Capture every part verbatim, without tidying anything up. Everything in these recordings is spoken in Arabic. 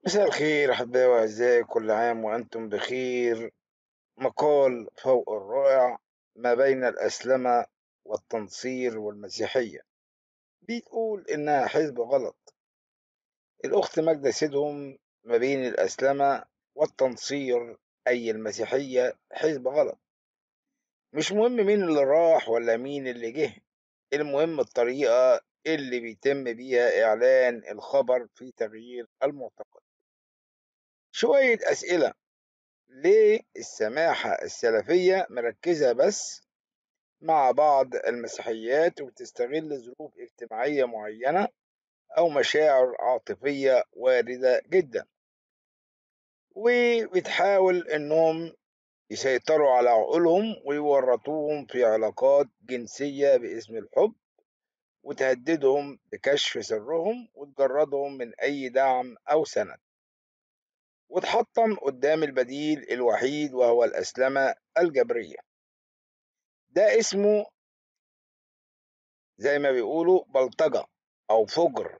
مساء الخير أحبائي وأعزائي، كل عام وأنتم بخير. مقال فوق الرائع ما بين الأسلمة والتنصير والمسيحية، بتقول إنها حزب غلط. الأخت ماجدة سيدهم ما بين الأسلمة والتنصير أي المسيحية حزب غلط. مش مهم مين اللي راح ولا مين اللي جه، المهم الطريقة اللي بيتم بيها إعلان الخبر في تغيير المعتقد. شوية أسئلة: ليه السماحة السلفية مركزة بس مع بعض المسيحيات وبتستغل ظروف اجتماعية معينة أو مشاعر عاطفية واردة جدا، وبتحاول إنهم يسيطروا على عقولهم ويورطوهم في علاقات جنسية باسم الحب، وتهددهم بكشف سرهم وتجردهم من أي دعم أو سند، وتحطم قدام البديل الوحيد وهو الأسلمة الجبرية. ده اسمه زي ما بيقولوا بلطجة أو فجر.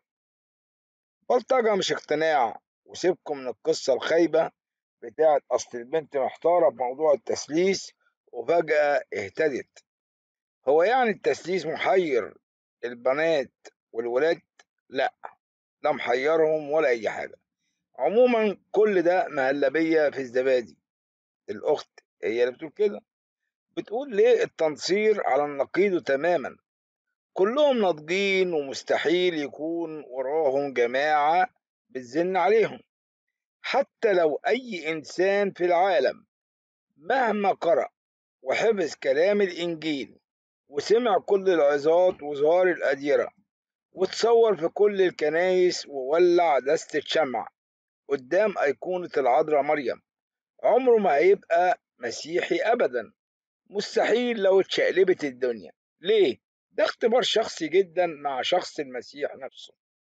بلطجة مش اقتناع. وسيبكم من القصة الخايبة بتاعت أصل البنت محتارة في موضوع التثليث وفجأة اهتدت. هو يعني التثليث محير البنات والولاد؟ لا، لا محيرهم ولا أي حاجة. عموما كل ده مهلبية في الزبادي. الأخت هي اللي بتقول كده، بتقول ليه التنصير على النقيض تماما. كلهم ناضجين ومستحيل يكون وراهم جماعة بتزن عليهم. حتى لو أي إنسان في العالم مهما قرأ وحفظ كلام الإنجيل وسمع كل العظات وزهار الأديرة وتصور في كل الكنايس وولع دستة شمع قدام أيقونة العذراء مريم، عمره ما هيبقى مسيحي أبدا. مستحيل لو اتشقلبت الدنيا. ليه؟ ده اختبار شخصي جدا مع شخص المسيح نفسه.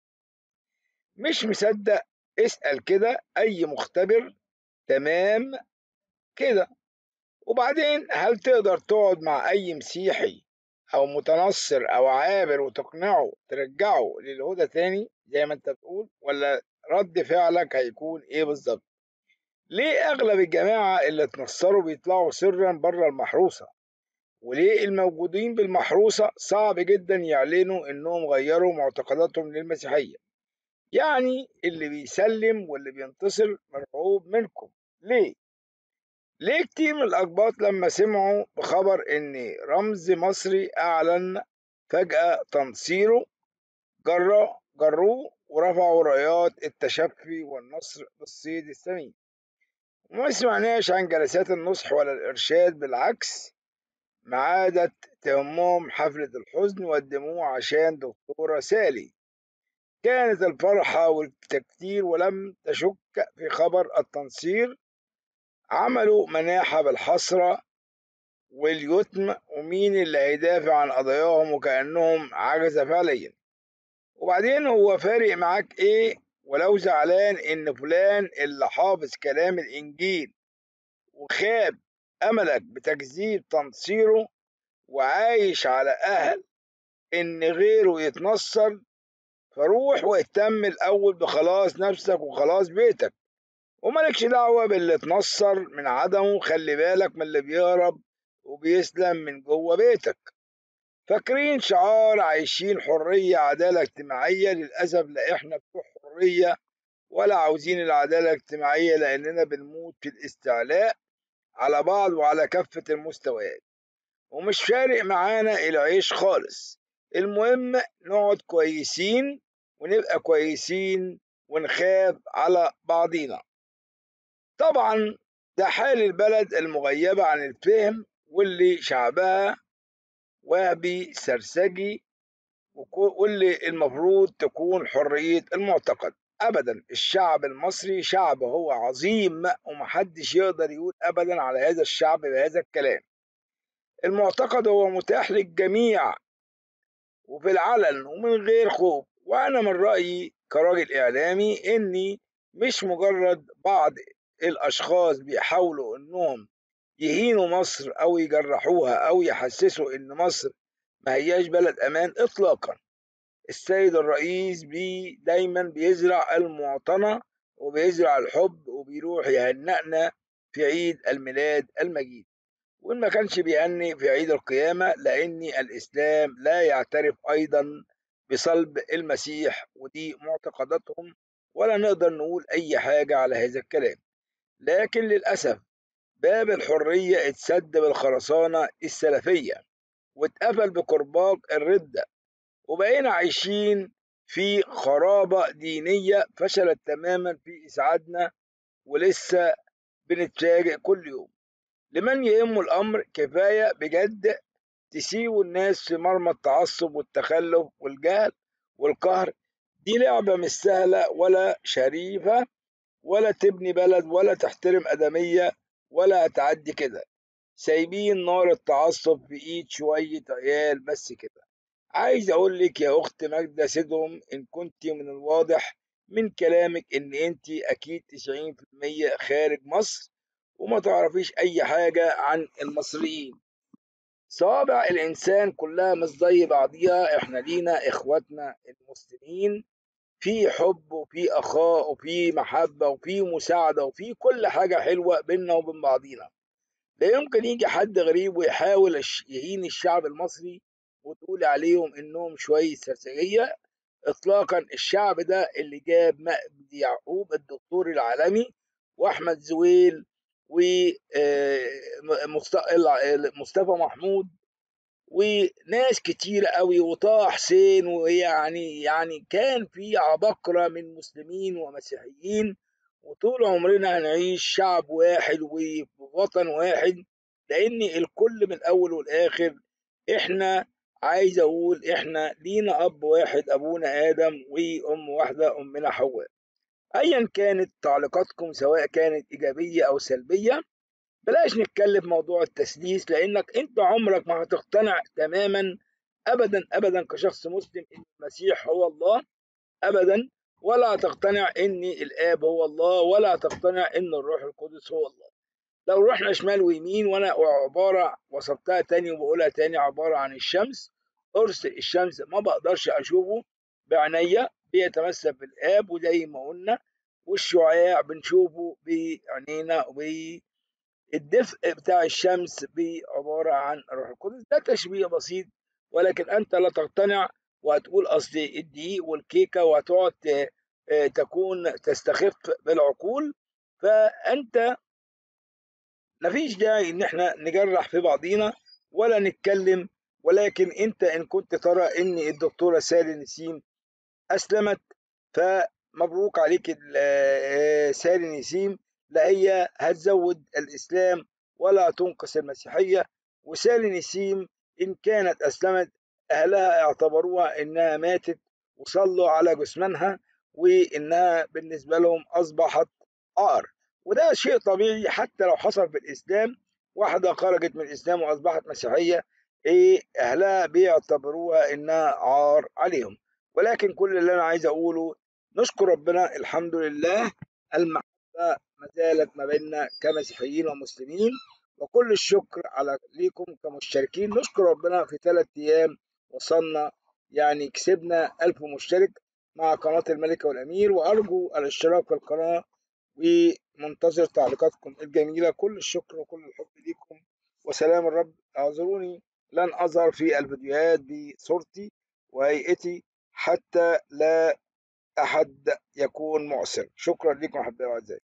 مش مصدق؟ اسأل كده أي مختبر. تمام كده. وبعدين هل تقدر تقعد مع أي مسيحي أو متنصر أو عابر وتقنعه ترجعه للهدى تاني زي ما أنت بتقول، ولا رد فعلك هيكون إيه بالظبط؟ ليه أغلب الجماعة اللي اتنصروا بيطلعوا سرا بره المحروسة؟ وليه الموجودين بالمحروسة صعب جدا يعلنوا إنهم غيروا معتقداتهم للمسيحية؟ يعني اللي بيسلم واللي بينتصر مرعوب منكم. ليه؟ ليه كتير من الأقباط لما سمعوا بخبر إن رمز مصري أعلن فجأة تنصيره جرى جروه ورفعوا رايات التشفي والنصر بالصيد السمين؟ وما سمعناش عن جلسات النصح ولا الإرشاد، بالعكس ما عادت تهمهم حفلة الحزن والدموع عشان دكتورة سالي. كانت الفرحة والتكتير ولم تشك في خبر التنصير. عملوا مناحة بالحسرة واليتم، ومين اللي هيدافع عن قضاياهم وكأنهم عجزة فعليا. وبعدين هو فارق معاك ايه ولو زعلان ان فلان اللي حافظ كلام الانجيل وخاب املك بتكذيب تنصيره وعايش على اهل ان غيره يتنصر؟ فروح واهتم الأول بخلاص نفسك وخلاص بيتك، ومالكش دعوة باللي اتنصر من عدمه. خلي بالك من اللي بيهرب وبيسلم من جوه بيتك. فاكرين شعار عايشين حرية عدالة اجتماعية؟ للأسف لا احنا بتوع حرية ولا عاوزين العدالة الاجتماعية، لأننا بنموت في الاستعلاء على بعض وعلى كافة المستويات، ومش فارق معانا العيش خالص. المهم نقعد كويسين ونبقى كويسين ونخاف على بعضينا. طبعا ده حال البلد المغيبة عن الفهم واللي شعبها وهبي سرسجي، واللي المفروض تكون حرية المعتقد. أبدا، الشعب المصري شعب هو عظيم ومحدش يقدر يقول أبدا على هذا الشعب بهذا الكلام. المعتقد هو متاح للجميع وفي العلن ومن غير خوف. وأنا من رأيي كراجل إعلامي إني مش مجرد بعض الأشخاص بيحاولوا إنهم يهينوا مصر أو يجرحوها أو يحسسوا إن مصر ما هياش بلد أمان إطلاقا. السيد الرئيس بي دايما بيزرع المواطنة وبيزرع الحب وبيروح يهنئنا في عيد الميلاد المجيد، وإن ما كانش بيهني في عيد القيامة، لأن الإسلام لا يعترف أيضا بصلب المسيح، ودي معتقداتهم، ولا نقدر نقول أي حاجة على هذا الكلام. لكن للأسف باب الحرية اتسد بالخرسانة السلفية، واتقفل بكرباج الردة، وبقينا عايشين في خرابة دينية فشلت تماما في إسعادنا، ولسه بنتفاجئ كل يوم. لمن يهم الأمر كفاية بجد تسيبوا الناس في مرمى التعصب والتخلف والجهل والقهر. دي لعبة مش سهلة ولا شريفة، ولا تبني بلد ولا تحترم أدمية ولا هتعدي كده. سايبين نار التعصب في إيد شوية عيال بس كده. عايز أقول لك يا أخت ماجدة سيدهم، إن كنت من الواضح من كلامك إن أنت أكيد تسعين في المية خارج مصر وما تعرفيش أي حاجة عن المصريين. صوابع الإنسان كلها مش زي بعضيها، إحنا لينا إخواتنا المسلمين في حب وفي أخاء وفي محبة وفي مساعدة وفي كل حاجة حلوة بينا وبين بعضينا. لا يمكن يجي حد غريب ويحاول الش- يهين الشعب المصري وتقول عليهم إنهم شوية سرسجية. إطلاقا. الشعب ده اللي جاب مجدي يعقوب الدكتور العالمي وأحمد زويل ومصطفى محمود وناس كتير قوي وطه حسين، ويعني يعني كان في عباقرة من مسلمين ومسيحيين، وطول عمرنا هنعيش شعب واحد وفي وطن واحد، لأن الكل من الأول والآخر إحنا، عايز أقول إحنا لينا أب واحد أبونا آدم، وأم واحدة أمنا حواء. أيا كانت تعليقاتكم سواء كانت إيجابية أو سلبية، بلاش نتكلم في موضوع التثليث، لانك انت عمرك ما هتقتنع تماما ابدا ابدا كشخص مسلم ان المسيح هو الله ابدا، ولا هتقتنع ان الاب هو الله، ولا هتقتنع ان الروح القدس هو الله. لو رحنا شمال ويمين، وانا عباره وصفتها تاني وبقولها تاني، عباره عن الشمس. قرص الشمس ما بقدرش اشوفه بعينيا، بيتمثل بالاب وزي ما قلنا، والشعاع بنشوفه بعينينا، الدفء بتاع الشمس عبارة عن الروح القدس. ده تشبيه بسيط، ولكن أنت لا تقتنع وهتقول أصل الدقيق والكيكة وهتقعد ت- آه، تكون تستخف بالعقول. فأنت مفيش داعي إن احنا نجرح في بعضينا ولا نتكلم. ولكن أنت إن كنت ترى إن الدكتورة سالي نسيم أسلمت، فمبروك عليك ال- آه، ساري نسيم. لا هي هتزود الإسلام ولا تنقص المسيحية. وساري نسيم إن كانت أسلمت، أهلها اعتبروها إنها ماتت وصلوا على جثمانها، وإنها بالنسبة لهم أصبحت عار. وده شيء طبيعي حتى لو حصل في الإسلام. واحدة خرجت من الإسلام وأصبحت مسيحية، إيه أهلها بيعتبروها إنها عار عليهم. ولكن كل اللي انا عايز اقوله، نشكر ربنا الحمد لله، المحبه ما زالت ما بيننا كمسيحيين ومسلمين. وكل الشكر على ليكم كمشتركين. نشكر ربنا في ثلاث ايام وصلنا، يعني كسبنا ألف مشترك مع قناة الملكة والأمير، وأرجو الاشتراك في القناة، ومنتظر تعليقاتكم الجميلة. كل الشكر وكل الحب ليكم، وسلام الرب. اعذروني لن أظهر في الفيديوهات بصورتي وهيئتي حتى لا أحد يكون معسر. شكرا لكم أحبائي وأعزائي.